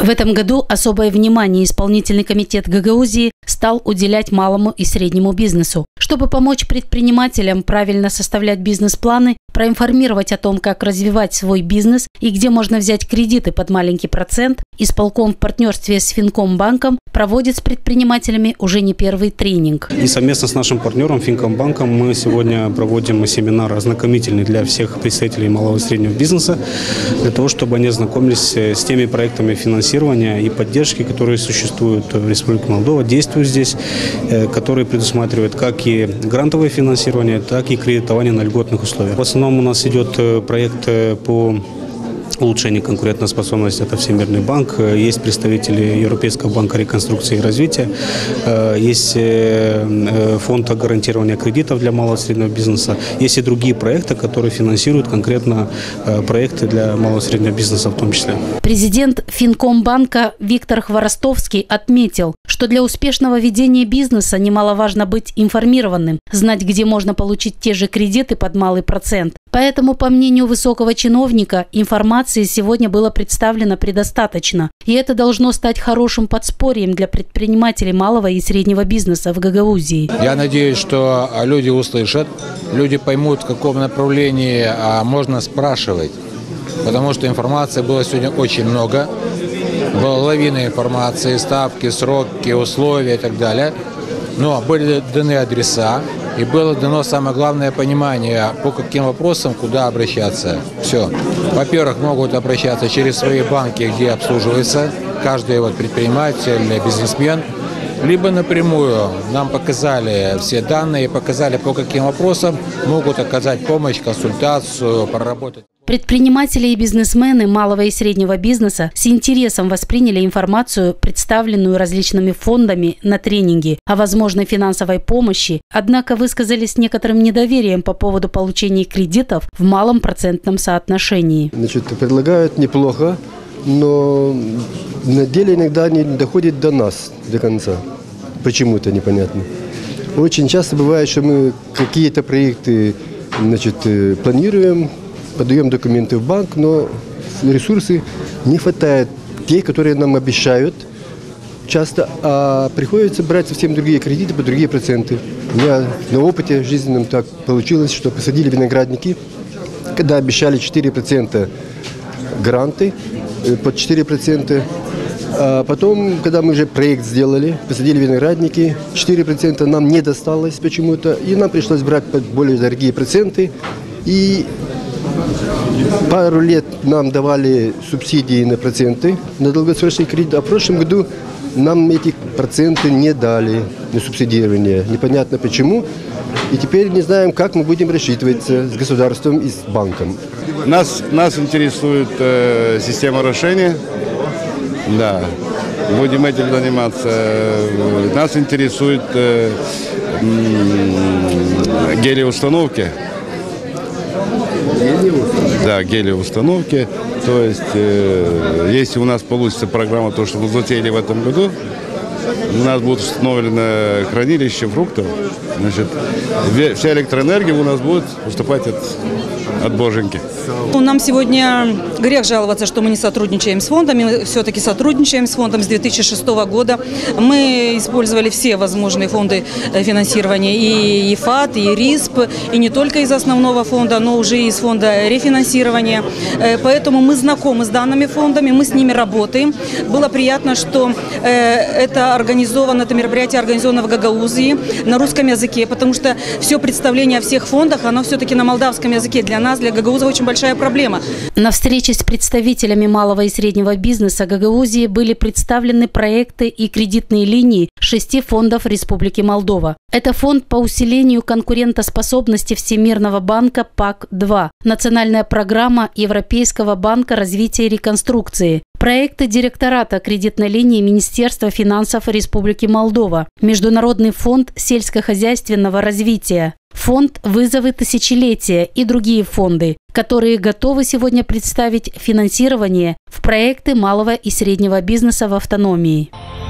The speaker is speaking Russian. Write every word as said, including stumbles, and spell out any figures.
В этом году особое внимание исполнительный комитет Гагаузии стал уделять малому и среднему бизнесу. Чтобы помочь предпринимателям правильно составлять бизнес-планы, проинформировать о том, как развивать свой бизнес и где можно взять кредиты под маленький процент, исполком в партнерстве с Финкомбанком проводит с предпринимателями уже не первый тренинг. И совместно с нашим партнером Финкомбанком мы сегодня проводим семинар ознакомительный для всех представителей малого и среднего бизнеса, для того, чтобы они ознакомились с теми проектами финансирования и поддержки, которые существуют в Республике Молдова, действуют здесь, которые предусматривают как и грантовое финансирование, так и кредитование на льготных условиях. В основном у нас идет проект по улучшению конкурентоспособности, это Всемирный банк, есть представители Европейского банка реконструкции и развития, есть фонд гарантирования кредитов для малого и среднего бизнеса, есть и другие проекты, которые финансируют конкретно проекты для малого и среднего бизнеса в том числе. Президент Финкомбанка Виктор Хворостовский отметил, что для успешного ведения бизнеса немаловажно быть информированным, знать, где можно получить те же кредиты под малый процент. Поэтому, по мнению высокого чиновника, информации сегодня было представлено предостаточно. И это должно стать хорошим подспорьем для предпринимателей малого и среднего бизнеса в Гагаузии. Я надеюсь, что люди услышат, люди поймут, в каком направлении можно спрашивать. Потому что информации было сегодня очень много. Была лавина информации, ставки, сроки, условия и так далее. Но были даны адреса. И было дано самое главное понимание, по каким вопросам, куда обращаться. Все. Во-первых, могут обращаться через свои банки, где обслуживается каждый вот предприниматель, бизнесмен. Либо напрямую нам показали все данные, показали, по каким вопросам могут оказать помощь, консультацию, проработать. Предприниматели и бизнесмены малого и среднего бизнеса с интересом восприняли информацию, представленную различными фондами на тренинге о возможной финансовой помощи, однако высказались с некоторым недоверием по поводу получения кредитов в малом процентном соотношении. Значит, предлагают неплохо, но на деле иногда не доходит до нас до конца. Почему-то непонятно. Очень часто бывает, что мы какие-то проекты, значит, планируем, подаем документы в банк, но ресурсы не хватает тех, которые нам обещают часто, а приходится брать совсем другие кредиты по другие проценты. У меня на опыте жизненном так получилось, что посадили виноградники, когда обещали четыре процента гранты под четыре процента, а потом, когда мы уже проект сделали, посадили виноградники, четыре процента нам не досталось почему-то, и нам пришлось брать под более дорогие проценты, и пару лет нам давали субсидии на проценты, на долгосрочный кредит, а в прошлом году нам эти проценты не дали на субсидирование. Непонятно почему. И теперь не знаем, как мы будем рассчитываться с государством и с банком. Нас, нас интересует э, система решения. Да, будем этим заниматься. Нас интересует э, э, гелиоустановки. Да, гелиоустановки. То есть, э, если у нас получится программа, то, что мы затеяли в этом году, у нас будет установлено хранилище фруктов. Значит, вся электроэнергия у нас будет поступать от, от боженьки. Нам сегодня грех жаловаться, что мы не сотрудничаем с фондами. Мы все-таки сотрудничаем с фондом с две тысячи шестого года. Мы использовали все возможные фонды финансирования. И ЕФАТ, и РИСП, и не только из основного фонда, но уже из фонда рефинансирования. Поэтому мы знакомы с данными фондами, мы с ними работаем. Было приятно, что это организовано, это мероприятие организовано в Гагаузии на русском языке, потому что все представление о всех фондах, оно все-таки на молдавском языке. Для нас, для Гагауза, очень большая проблема. На встрече с представителями малого и среднего бизнеса Гагаузии были представлены проекты и кредитные линии шести фондов Республики Молдова. Это фонд по усилению конкурентоспособности Всемирного банка ПАК два, национальная программа Европейского банка развития и реконструкции, проекты директората кредитной линии Министерства финансов Республики Молдова, Международный фонд сельскохозяйственного развития, фонд «Вызовы тысячелетия» и другие фонды, которые готовы сегодня представить финансирование в проекты малого и среднего бизнеса в автономии.